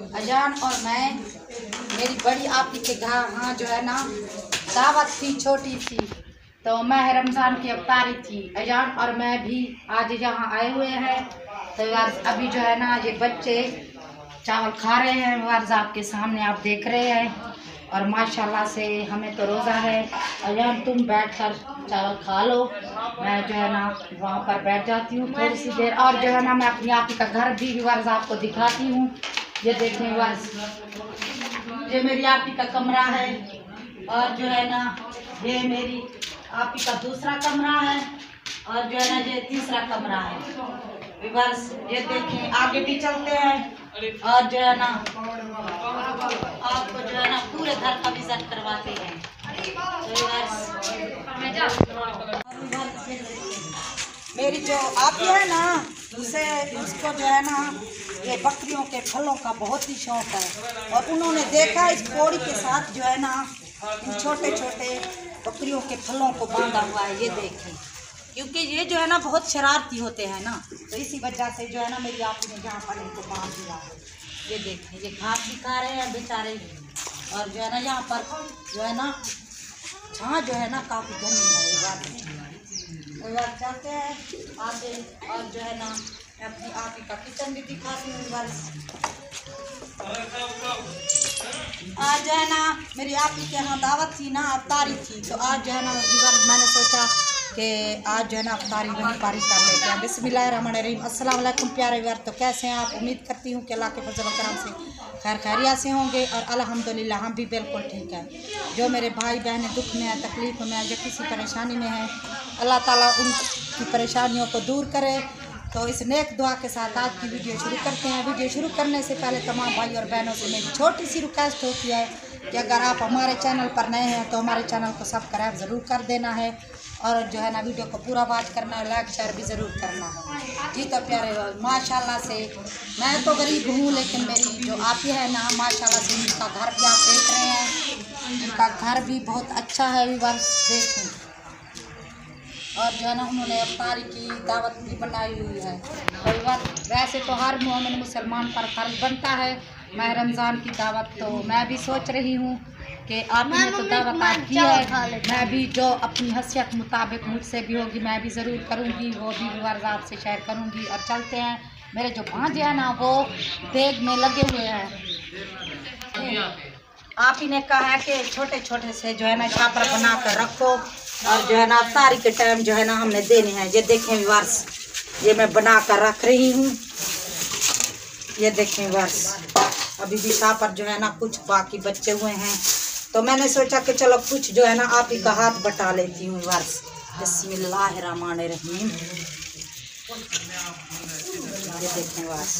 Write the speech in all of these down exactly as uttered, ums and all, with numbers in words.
अजान और मैं मेरी बड़ी आपी के घर हाँ जो है ना दावत थी, छोटी सी, तो मैं रमज़ान की अफ्तारी थी। अजान और मैं भी आज यहाँ आए हुए हैं। तो यार अभी जो है ना ये बच्चे चावल खा रहे हैं, वार्ज आपके सामने आप देख रहे हैं। और माशाल्लाह से हमें तो रोज़ा है। अजान तुम बैठ कर चावल खा लो, मैं जो है ना वहाँ पर बैठ जाती हूँ थोड़ी सी देर। और जो है ना मैं अपनी आपी का घर भी वार्ज आपको दिखाती हूँ। ये देखें वार्ज, ये मेरी आपी का कमरा है। और जो है ना ये मेरी आपी का दूसरा कमरा है। और जो है ना ये तीसरा कमरा है। बस ये देखें, आगे भी चलते हैं। और जो है ना आपको जो है ना पूरे घर का विजिट करवाते हैं। मेरी जो आपी है ना उसे उसको जो है ना ये बकरियों के फलों का बहुत ही शौक है। और उन्होंने देखा इस पौड़ी के साथ जो है ना इन छोटे छोटे बकरियों के फलों को बांधा हुआ है। ये देखें, क्योंकि ये जो है ना बहुत शरारती होते हैं ना, तो इसी वजह से जो है ना मेरी आपी ने जहाँ पर इनको बांध दिया है। ये देखें, ये घास भी खा रहे हैं बेचारे। और जो है ना यहाँ पर जो है ना छाँ जो है ना काफ़ी घनी है। ये बात ये बात चाहते हैं आगे। और जो है ना अपनी आपी का किचन भी दिखाती हूँ बस। आज जो है ना मेरी आपी के यहाँ दावत थी ना, अफ्तारी थी, तो आज जो है ना मैंने सोचा कि आज जो है ना अफ्तारी वहीं पारी कर लेते हैं। बिस्मिल्लाहिर्रहमानिर्रहीम। अस्सलाम वालेकुम प्यारे व्यार, तो कैसे हैं आप? उम्मीद करती हूँ कि अल्लाह के फजल व करम से खैर खैरियत से होंगे। और अल्हम्दुलिल्लाह हम भी बिल्कुल ठीक हैं। जो मेरे भाई बहनें दुख में है, तकलीफ़ में है, या किसी परेशानी में है, अल्लाह ताला उनकी परेशानियों को दूर करे। तो इस नेक दुआ के साथ आज की वीडियो शुरू करते हैं। वीडियो शुरू करने से पहले तमाम भाई और बहनों से मेरी छोटी सी रिक्वेस्ट होती है कि अगर आप हमारे चैनल पर नए हैं तो हमारे चैनल को सब्सक्राइब ज़रूर कर देना है। और जो है ना वीडियो को पूरा वॉच करना है, लाइक शेयर भी ज़रूर करना है। जी तो प्यारे माशाल्लाह से मैं तो गरीब हूँ, लेकिन मेरी जो आपी है ना माशाल्लाह से उनका घर भी आप देख रहे हैं। उनका घर भी बहुत अच्छा है, बस देखें। और जो है ना उन्होंने अफ्तारी की दावत भी बनाई हुई है। और वैसे तो हर मोमिन मुसलमान पर फर्ज बनता है मैं रमज़ान की दावत, तो मैं भी सोच रही हूँ कि आपने तो दावत आप की है, मैं भी जो अपनी हैसियत मुताबिक मुझसे भी होगी मैं भी ज़रूर करूँगी, वो भी वर्ज़ आपसे शेयर करूँगी। और चलते हैं, मेरे जो भांजे हैं ना वो देग में लगे हुए हैं। आप ही ने कहा है कि छोटे छोटे से जो है ना छापर बना कर रखो, और जो है ना अफ्तारी के टाइम जो है ना हमने देने हैं। ये देखें वर्ष, ये मैं बना कर रख रही हूँ। ये देखें वर्ष, अभी भी छापर जो है ना कुछ बाकी बचे हुए हैं, तो मैंने सोचा कि चलो कुछ जो है ना आप ही का हाथ बटा लेती हूँ वर्ष। बिस्मिल्लाहिर्रहमानिर्रहीम। ये देखें वर्ष,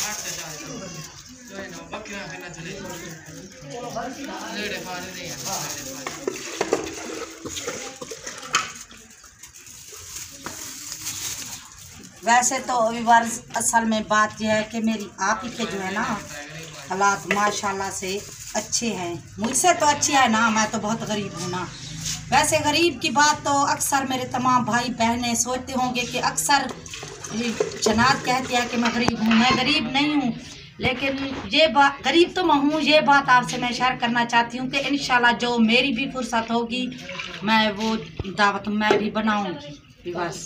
वैसे तो विवर्स असल में बात यह है कि मेरी आप ही के जो है ना हालात माशाल्लाह से अच्छे हैं। मुझसे तो अच्छे है ना, मैं तो बहुत गरीब हूँ ना। वैसे गरीब की बात तो अक्सर मेरे तमाम भाई बहनें सोचते होंगे कि अक्सर जनात कहती है कि मैं गरीब हूँ। मैं गरीब नहीं हूँ, लेकिन ये बात गरीब तो मैं हूँ। ये बात आपसे मैं शेयर करना चाहती हूँ कि इंशाल्लाह जो मेरी भी फुर्सत होगी मैं वो दावत मैं भी बनाऊँगी। बस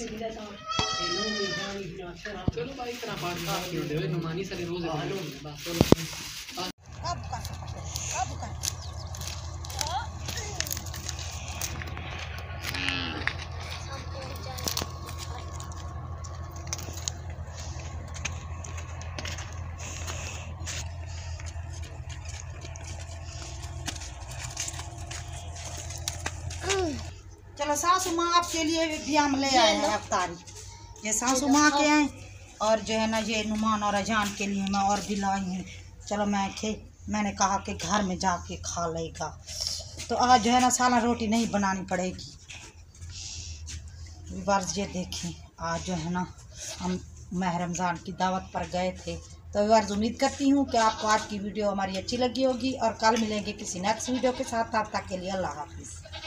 चलो सासू माँ आपके लिए भी हम ले आए हैं अफ्तारी। ये सासू माँ के हैं, और जो है ना ये नुमान और अजान के लिए मैं और भी लाई हूँ। चलो मैं खे मैंने कहा कि घर में जाके खा लेगा, तो आज जो है ना साला रोटी नहीं बनानी पड़ेगी। वर्ष ये देखें, आज जो है ना हम माह रमज़ान की दावत पर गए थे। तो वर्ष उम्मीद करती हूँ कि आपको आज की वीडियो हमारी अच्छी लगी होगी, और कल मिलेंगे किसी नेक्स्ट वीडियो के साथ। तब तक के लिए अल्लाह हाफिज़।